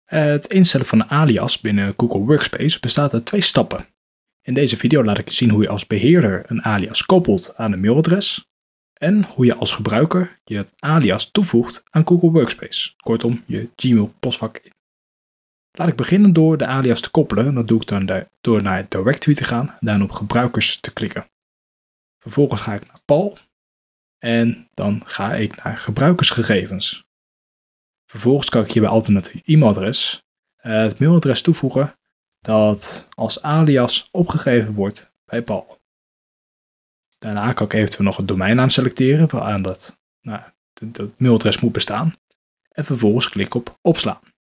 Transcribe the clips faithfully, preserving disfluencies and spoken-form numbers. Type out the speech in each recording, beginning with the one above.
Het instellen van een alias binnen Google Workspace bestaat uit twee stappen. In deze video laat ik je zien hoe je als beheerder een alias koppelt aan een mailadres en hoe je als gebruiker je het alias toevoegt aan Google Workspace, kortom je Gmail postvak in. Laat ik beginnen door de alias te koppelen. Dat doe ik dan door naar Directory te gaan en dan op gebruikers te klikken. Vervolgens ga ik naar Paul en dan ga ik naar gebruikersgegevens. Vervolgens kan ik hier bij alternatief e-mailadres uh, het mailadres toevoegen dat als alias opgegeven wordt bij Paul. Daarna kan ik eventueel nog een domeinnaam selecteren waaraan dat, nou, dat mailadres moet bestaan. En vervolgens klik ik op opslaan.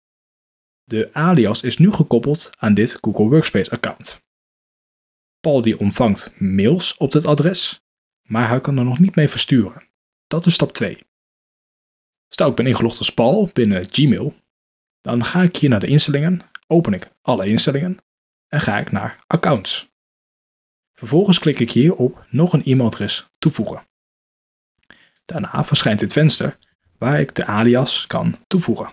De alias is nu gekoppeld aan dit Google Workspace account. Paul die ontvangt mails op dit adres, maar hij kan er nog niet mee versturen. Dat is stap twee. Stel ik ben ingelogd als Paul binnen Gmail, dan ga ik hier naar de instellingen, open ik alle instellingen en ga ik naar accounts. Vervolgens klik ik hier op nog een e-mailadres toevoegen. Daarna verschijnt dit venster waar ik de alias kan toevoegen.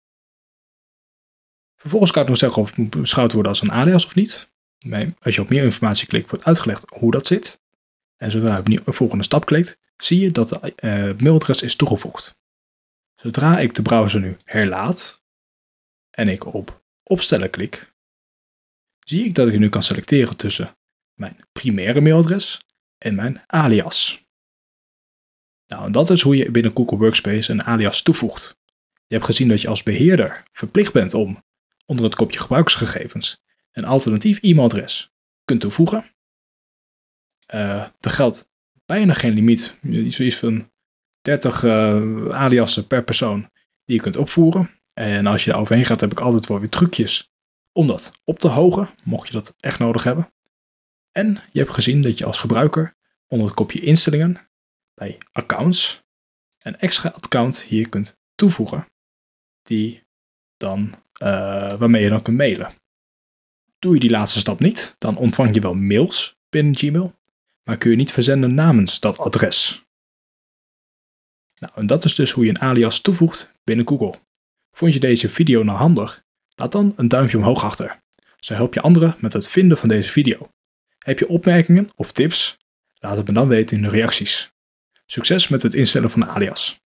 Vervolgens kan ik nog zeggen of het moet beschouwd worden als een alias of niet. Als je op meer informatie klikt wordt uitgelegd hoe dat zit. En zodra je op de volgende stap klikt, zie je dat het uh, mailadres is toegevoegd. Zodra ik de browser nu herlaat en ik op opstellen klik, zie ik dat ik nu kan selecteren tussen mijn primaire mailadres en mijn alias. Nou, en dat is hoe je binnen Google Workspace een alias toevoegt. Je hebt gezien dat je als beheerder verplicht bent om onder het kopje gebruikersgegevens een alternatief e-mailadres kunt toevoegen. Uh, er geldt bijna geen limiet, zoiets van dertig uh, aliasen per persoon die je kunt opvoeren. En als je daar overheen gaat, heb ik altijd wel weer trucjes om dat op te hogen, mocht je dat echt nodig hebben. En je hebt gezien dat je als gebruiker onder het kopje instellingen bij accounts een extra account hier kunt toevoegen, die dan, uh, waarmee je dan kunt mailen. Doe je die laatste stap niet, dan ontvang je wel mails binnen Gmail, maar kun je niet verzenden namens dat adres. Nou, en dat is dus hoe je een alias toevoegt binnen Google. Vond je deze video nou handig? Laat dan een duimpje omhoog achter. Zo help je anderen met het vinden van deze video. Heb je opmerkingen of tips? Laat het me dan weten in de reacties. Succes met het instellen van een alias.